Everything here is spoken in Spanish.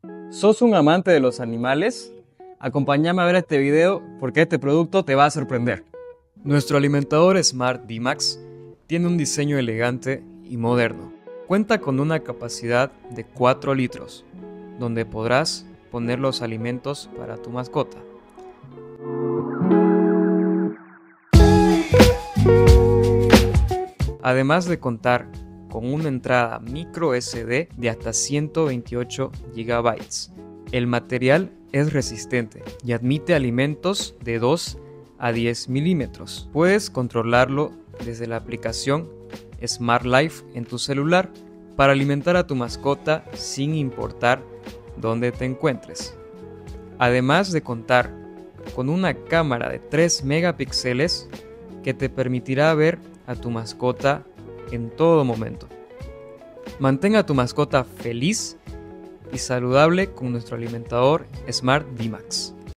¿Sos un amante de los animales? Acompáñame a ver este video porque este producto te va a sorprender. Nuestro alimentador Smart D-Max tiene un diseño elegante y moderno. Cuenta con una capacidad de 4 litros, donde podrás poner los alimentos para tu mascota. Además de contar con una entrada micro SD de hasta 128 GB. El material es resistente y admite alimentos de 2 a 10 milímetros. Puedes controlarlo desde la aplicación Smart Life en tu celular para alimentar a tu mascota sin importar dónde te encuentres. Además de contar con una cámara de 3 megapíxeles que te permitirá ver a tu mascota en todo momento. Mantén a tu mascota feliz y saludable con nuestro alimentador Smart D-Max.